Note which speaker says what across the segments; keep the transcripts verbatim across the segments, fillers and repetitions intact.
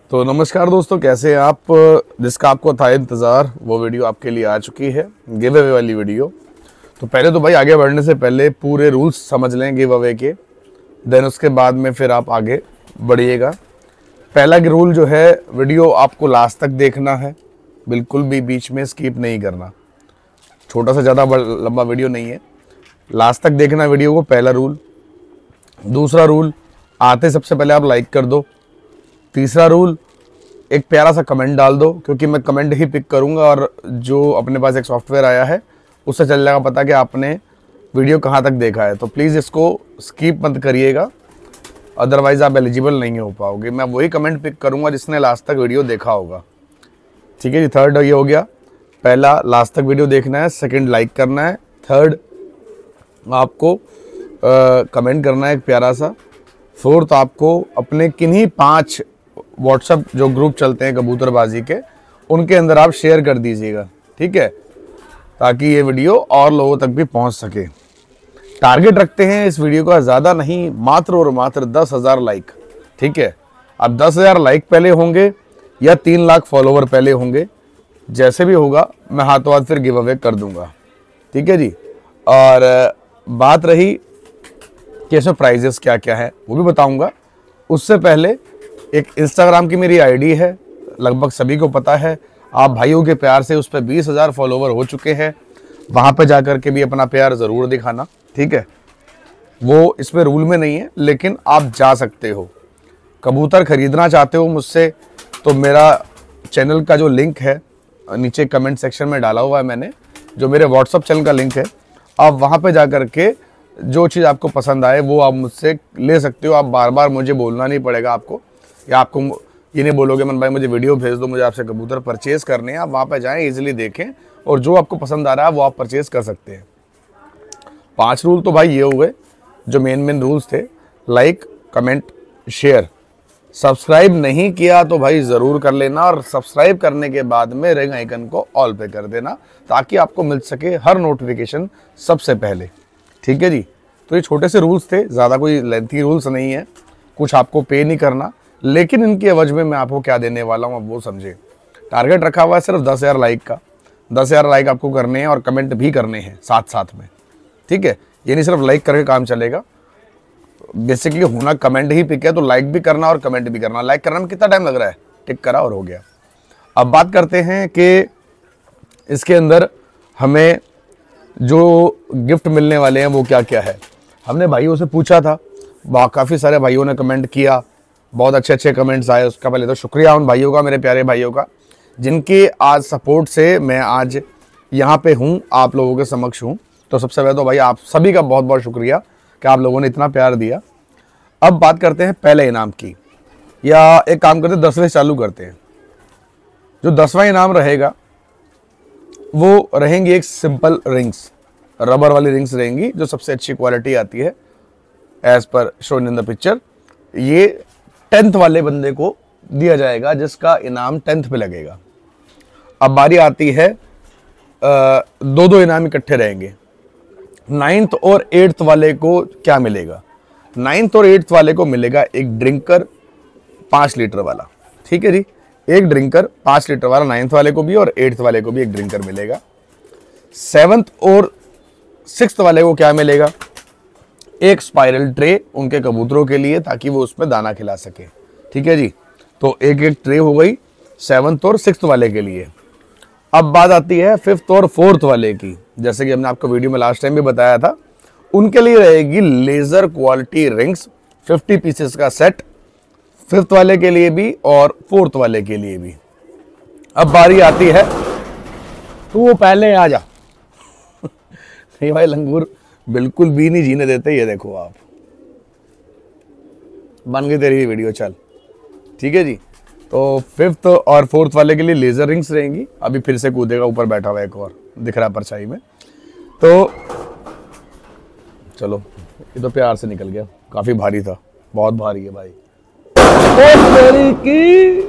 Speaker 1: तो नमस्कार दोस्तों, कैसे हैं आप। जिसका आपको था इंतज़ार वो वीडियो आपके लिए आ चुकी है, गिव अवे वाली वीडियो। तो पहले तो भाई आगे बढ़ने से पहले पूरे रूल्स समझ लें गिव अवे के, देन उसके बाद में फिर आप आगे बढ़िएगा। पहला रूल जो है, वीडियो आपको लास्ट तक देखना है, बिल्कुल भी बीच में स्किप नहीं करना। छोटा सा ज़्यादा लंबा वीडियो नहीं है, लास्ट तक देखना वीडियो को, पहला रूल। दूसरा रूल, आते सबसे पहले आप लाइक कर दो। तीसरा रूल, एक प्यारा सा कमेंट डाल दो, क्योंकि मैं कमेंट ही पिक करूंगा और जो अपने पास एक सॉफ्टवेयर आया है उससे चल जाएगा पता कि आपने वीडियो कहां तक देखा है। तो प्लीज़ इसको स्किप मत करिएगा, अदरवाइज़ आप एलिजिबल नहीं हो पाओगे। मैं वही कमेंट पिक करूंगा जिसने लास्ट तक वीडियो देखा होगा। ठीक है जी। थर्ड ये हो गया, पहला लास्ट तक वीडियो देखना है, सेकेंड लाइक करना है, थर्ड आपको कमेंट करना है एक प्यारा सा, फोर्थ आपको अपने किन्हीं पाँच व्हाट्सएप जो ग्रुप चलते हैं कबूतरबाजी के, उनके अंदर आप शेयर कर दीजिएगा। ठीक है, ताकि ये वीडियो और लोगों तक भी पहुंच सके। टारगेट रखते हैं इस वीडियो का ज़्यादा नहीं, मात्र और मात्र दस हज़ार लाइक। ठीक है, अब दस हज़ार लाइक पहले होंगे या तीन लाख फॉलोवर पहले होंगे, जैसे भी होगा मैं हाथों हाथ फिर गिव अवे कर दूंगा। ठीक है जी। और बात रही कि इसमें प्राइजेस क्या क्या है वो भी बताऊंगा। उससे पहले एक इंस्टाग्राम की मेरी आईडी है, लगभग सभी को पता है। आप भाइयों के प्यार से उस पर बीस हज़ार फॉलोवर हो चुके हैं, वहाँ पे जा कर के भी अपना प्यार ज़रूर दिखाना। ठीक है, वो इसमें रूल में नहीं है, लेकिन आप जा सकते हो। कबूतर ख़रीदना चाहते हो मुझसे तो मेरा चैनल का जो लिंक है नीचे कमेंट सेक्शन में डाला हुआ है मैंने, जो मेरे व्हाट्सअप चैनल का लिंक है। आप वहाँ पे जा कर के जो चीज़ आपको पसंद आए वो आप मुझसे ले सकते हो। आप बार बार मुझे बोलना नहीं पड़ेगा आपको, या आपको ये नहीं बोलोगे मन भाई मुझे वीडियो भेज दो, मुझे आपसे कबूतर परचेज़ करने हैं। आप वहाँ पे जाएं, इजीली देखें और जो आपको पसंद आ रहा है वो आप परचेज़ कर सकते हैं। पांच रूल तो भाई ये हुए जो मेन मेन रूल्स थे। Like, comment, share. सब्सक्राइब नहीं किया तो भाई ज़रूर कर लेना, और सब्सक्राइब करने के बाद में रिंग आइकन को ऑल पे कर देना, ताकि आपको मिल सके हर नोटिफिकेशन सबसे पहले। ठीक है जी। तो ये छोटे से रूल्स थे, ज़्यादा कोई लेंथी रूल्स नहीं है, कुछ आपको पे नहीं करना, लेकिन इनकी एवज में मैं आपको क्या देने वाला हूँ अब वो समझे। टारगेट रखा हुआ है सिर्फ दस हज़ार लाइक का। दस हज़ार लाइक आपको करने हैं और कमेंट भी करने हैं साथ साथ में। ठीक है, ये नहीं सिर्फ लाइक करके काम चलेगा, बेसिकली होना कमेंट ही पिक है, तो लाइक भी करना और कमेंट भी करना। लाइक करने में कितना टाइम लग रहा है, टिक करा और हो गया। अब बात करते हैं कि इसके अंदर हमें जो गिफ्ट मिलने वाले हैं वो क्या क्या है। हमने भाइयों से पूछा था, काफ़ी सारे भाइयों ने कमेंट किया, बहुत अच्छे अच्छे कमेंट्स आए। उसका पहले तो शुक्रिया उन भाइयों का, मेरे प्यारे भाइयों का, जिनके आज सपोर्ट से मैं आज यहाँ पे हूँ, आप लोगों के समक्ष हूँ। तो सबसे पहले तो भाई आप सभी का बहुत बहुत शुक्रिया कि आप लोगों ने इतना प्यार दिया। अब बात करते हैं पहले इनाम की, या एक काम करते हैं दसवें चालू करते हैं। जो दसवां इनाम रहेगा वो रहेंगी एक सिंपल रिंग्स, रबर वाली रिंग्स रहेंगी, जो सबसे अच्छी क्वालिटी आती है as per shown in the picture. ये टेंथ वाले बंदे को दिया जाएगा जिसका इनाम टेंथ पे लगेगा। अब बारी आती है, दो दो इनाम इकट्ठे रहेंगे। नाइन्थ और एट्थ वाले को क्या मिलेगा? नाइन्थ और एट्थ वाले को मिलेगा एक ड्रिंकर पाँच लीटर वाला। ठीक है जी, एक ड्रिंकर पाँच लीटर वाला नाइन्थ वाले को भी, और एट्थ वाले को भी एक ड्रिंकर मिलेगा। सेवन्थ और सिक्स्थ वाले को क्या मिलेगा? एक स्पाइरल ट्रे उनके कबूतरों के लिए, ताकि वो उसमें दाना खिला सके। ठीक है जी, तो एक एक ट्रे हो गई सेवन्थ और सिक्स्थ वाले के लिए। अब बात आती है फिफ्थ और फोर्थ वाले की। जैसे कि हमने आपको वीडियो में लास्ट टाइम भी बताया था, उनके लिए रहेगी laser quality rings fifty pieces का सेट, फिफ्थ वाले के लिए भी और फोर्थ वाले के लिए भी। अब बारी आती है, तो वो पहले आ जा नहीं भाई, लंगूर बिल्कुल भी नहीं जीने देते। ये देखो आप, बन गई तेरी वीडियो, चल। ठीक है जी, तो फिफ्थ और फोर्थ वाले के लिए लेज़र रिंग्स रहेंगी। अभी फिर से कूदेगा, ऊपर बैठा हुआ एक और दिख रहा परछाई में। तो चलो, ये तो प्यार से निकल गया, काफ़ी भारी था, बहुत भारी है भाई। की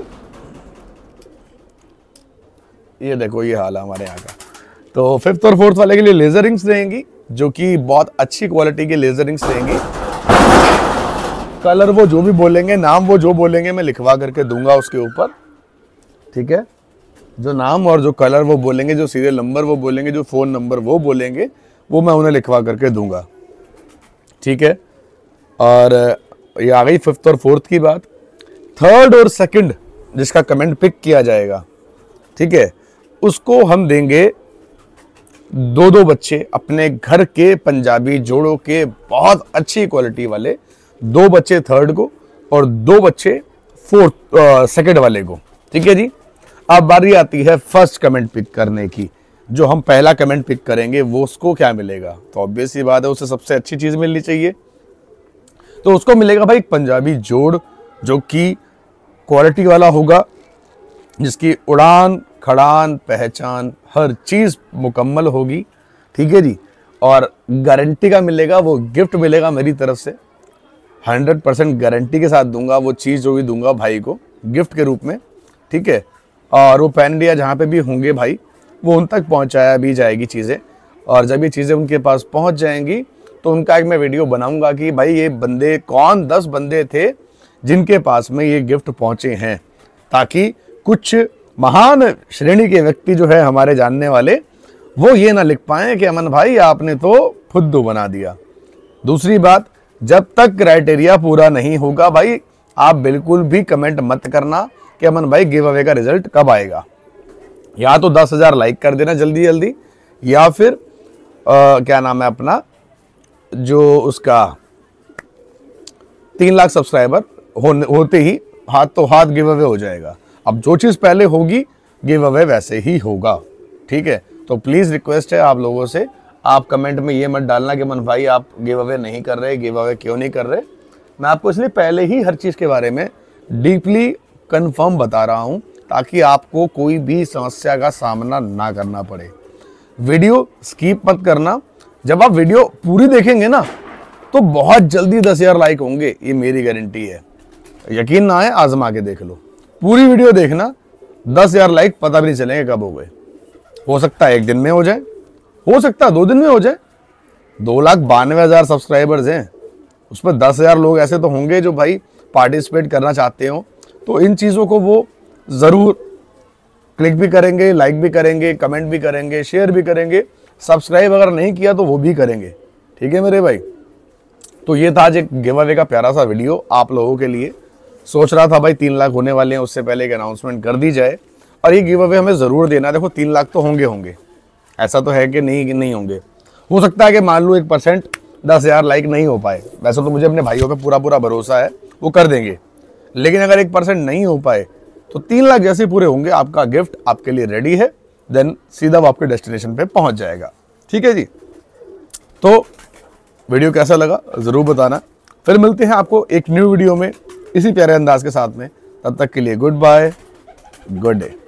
Speaker 1: ये देखो, ये हाल है हमारे यहाँ का। तो फिफ्थ और फोर्थ वाले के लिए लेज़र रिंग्स रहेंगी, जो कि बहुत अच्छी क्वालिटी की लेज़र रिंग्स रहेंगी। कलर वो जो भी बोलेंगे, नाम वो जो बोलेंगे, मैं लिखवा करके दूंगा उसके ऊपर, ठीक है। जो नाम और जो कलर वो बोलेंगे, जो सीरियल नंबर वो बोलेंगे, जो फ़ोन नंबर वो बोलेंगे, वो मैं उन्हें लिखवा करके दूंगा, ठीक है। और ये आ गई फिफ्थ और फोर्थ की बात। थर्ड और सेकंड जिसका कमेंट पिक किया जाएगा, ठीक है, उसको हम देंगे दो दो बच्चे अपने घर के पंजाबी जोड़ों के, बहुत अच्छी क्वालिटी वाले दो बच्चे थर्ड को और दो बच्चे फोर्थ सेकंड वाले को, ठीक है जी। अब बारी आती है फर्स्ट कमेंट पिक करने की। जो हम पहला कमेंट पिक करेंगे वो उसको क्या मिलेगा, तो ऑब्वियस सी बात है उसे सबसे अच्छी चीज मिलनी चाहिए। तो उसको मिलेगा भाई एक पंजाबी जोड़ जो कि क्वालिटी वाला होगा, जिसकी उड़ान खड़ान पहचान हर चीज मुकम्मल होगी, ठीक है जी। और गारंटी का मिलेगा, वो गिफ्ट मिलेगा मेरी तरफ से, हंड्रेड परसेंट गारंटी के साथ दूंगा वो चीज़ जो भी दूंगा भाई को गिफ्ट के रूप में, ठीक है। और वो पैन इंडिया जहाँ पे भी होंगे भाई, वो उन तक पहुँचाया भी जाएगी चीज़ें। और जब ये चीज़ें उनके पास पहुँच जाएंगी तो उनका एक मैं वीडियो बनाऊंगा कि भाई ये बंदे कौन दस बंदे थे जिनके पास में ये गिफ्ट पहुँचे हैं, ताकि कुछ महान श्रेणी के व्यक्ति जो है हमारे जानने वाले, वो ये ना लिख पाएँ कि अमन भाई आपने तो फुद्दू बना दिया। दूसरी बात, जब तक क्राइटेरिया पूरा नहीं होगा भाई, आप बिल्कुल भी कमेंट मत करना कि अमन भाई गिव अवे का रिजल्ट कब आएगा। या तो दस हजार लाइक कर देना जल्दी जल्दी, या फिर आ, क्या नाम है अपना, जो उसका तीन लाख सब्सक्राइबर हो, होते ही हाथ तो हाथ गिव अवे हो जाएगा। अब जो चीज़ पहले होगी गिव अवे वैसे ही होगा, ठीक है। तो प्लीज़ रिक्वेस्ट है आप लोगों से, आप कमेंट में ये मत डालना कि मन भाई आप गिव अवे नहीं कर रहे, गिव अवे क्यों नहीं कर रहे। मैं आपको इसलिए पहले ही हर चीज़ के बारे में डीपली कंफर्म बता रहा हूँ ताकि आपको कोई भी समस्या का सामना ना करना पड़े। वीडियो स्किप मत करना, जब आप वीडियो पूरी देखेंगे ना तो बहुत जल्दी दस हजार लाइक होंगे, ये मेरी गारंटी है। यकीन ना आए आजमा के देख लो, पूरी वीडियो देखना, दस हजार लाइक पता भी नहीं चलेंगे कब हो गए। हो सकता है एक दिन में हो जाए, हो सकता है दो दिन में हो जाए। दो लाख बानवे हजार सब्सक्राइबर्स हैं, उस पर दस हजार लोग ऐसे तो होंगे जो भाई पार्टिसिपेट करना चाहते हो। तो इन चीज़ों को वो ज़रूर क्लिक भी करेंगे, लाइक भी करेंगे, कमेंट भी करेंगे, शेयर भी करेंगे, सब्सक्राइब अगर नहीं किया तो वो भी करेंगे, ठीक है मेरे भाई। तो ये था आज एक गिव अवे का प्यारा सा वीडियो आप लोगों के लिए। सोच रहा था भाई तीन लाख होने वाले हैं, उससे पहले एक अनाउंसमेंट कर दी जाए, और ये गिव अवे हमें ज़रूर देना। देखो तीन लाख तो होंगे होंगे, ऐसा तो है कि नहीं कि नहीं होंगे। हो सकता है कि मान लो एक परसेंट दस हज़ार लाइक नहीं हो पाए, वैसे तो मुझे अपने भाइयों पे पूरा पूरा भरोसा है वो कर देंगे, लेकिन अगर एक परसेंट नहीं हो पाए तो तीन लाख जैसे पूरे होंगे आपका गिफ्ट आपके लिए रेडी है, देन सीधा वो आपके डेस्टिनेशन पे पहुंच जाएगा, ठीक है जी। तो वीडियो कैसा लगा ज़रूर बताना। फिर मिलते हैं आपको एक न्यू वीडियो में इसी प्यारे अंदाज के साथ में, तब तक के लिए गुड बाय, गुड डे।